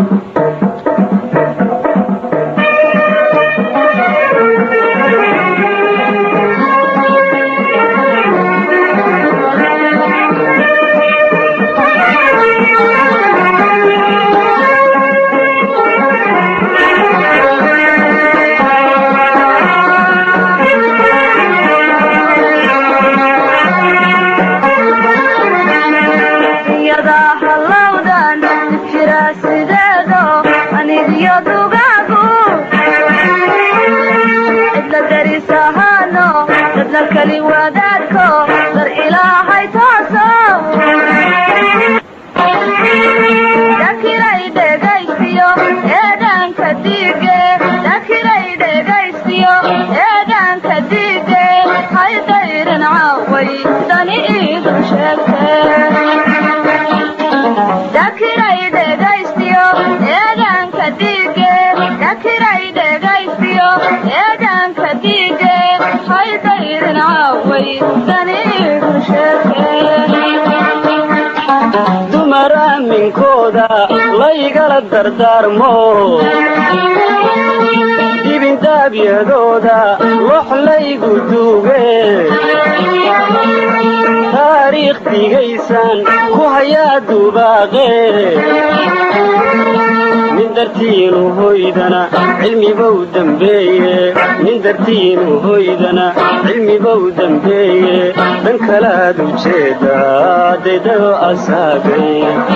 كلي ودادكو در إلهي توسو داكيري دقايستيو إيدان كديقي داكيري دقايستيو إيدان كديقي هاي دايرن عاوي داني إيدن شاكي داكيري دقايستيو إيدان كديقي داكيري دقايستيو إيدان كديقي هاي دايرن عاوي داني إيدن شاكي dumara minkooda laygala dardaarmo dibindaabyadooda wax laygu duuge taariikh digaysan ku hayaa dubaaqe nin dartiinu hoydana cilmibow dambeeye nin dartiinu hoydana cilmibow dambeeye dhan kalaad ujeedaa dedayo asaagay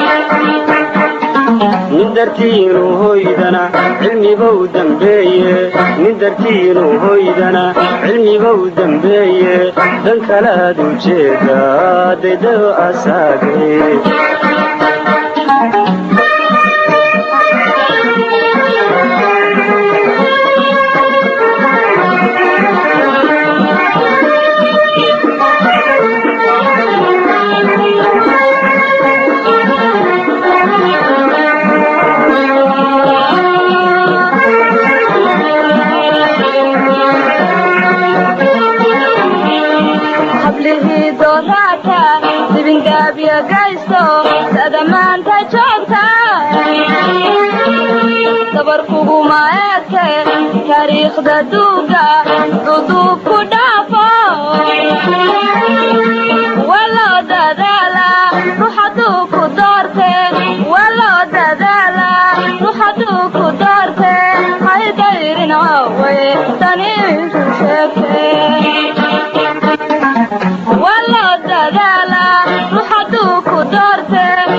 nin dartiinu hoydana cilmibow dambeeye nin dartiinu hoydana cilmibow dambeeye dhan kalaad ujeedaa dedayo asaagay maanta joogta dabarkugu maaeedke taariikhda duuga duduub ku dhaafo waloo dadaala ruuxaduu ku doorte waloo dadaala ruuxaduu ku doorte hay dayrin caawe taniisu sheegte waloo dadaala ruuxaduu ku doorte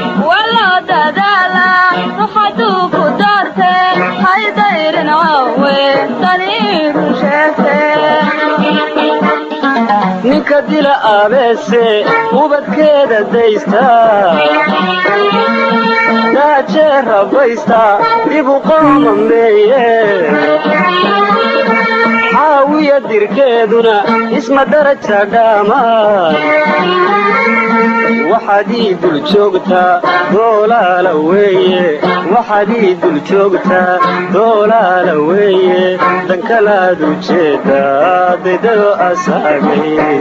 ninka dila aabeese ubadkeeda daysta daajee rabaysta dibu qoomameeye xaawiya dirkeeduna isma daraja dhaamaan waxaad ii dul joogtaa doolaala weeye waxaad ii dul joogtaa doolaala weeye dankalaad ujeedaa dedayo asaagay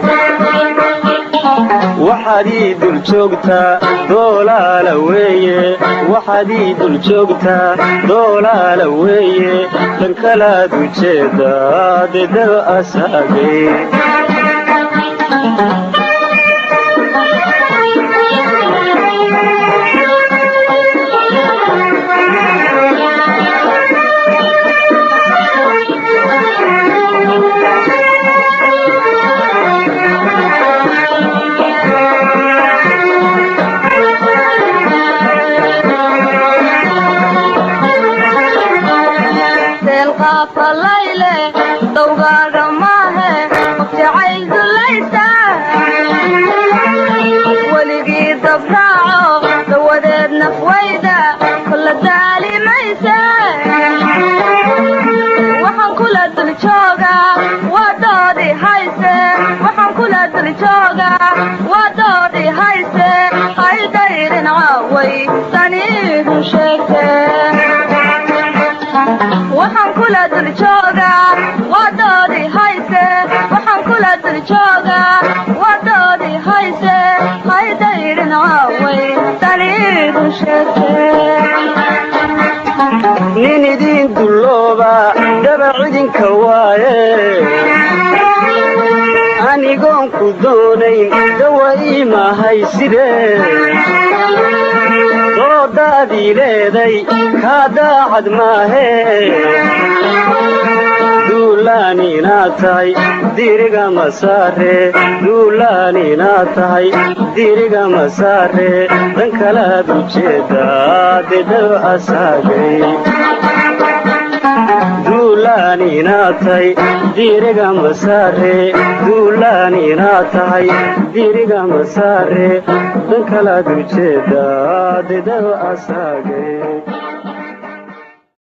waxaad ii dul joogtaa doolaala weeye waxaad ii dul joogtaa doolaala weeye dankalaad ujeedaa dedayo asaagay Tani idinka waaye anigoon ku doonayn dawa imahay sidee doodaadii leeday kaa daacad maahee duulaan inaad tahay diriga masaare duulaan inaad tahay diriga masaare dan kalaad ujeedaa dedaw asaagay duulaan inaad tahay diriga masaare duulaan inaad tahay diriga masaare dan kalaad ujeedaa dedaw asaagay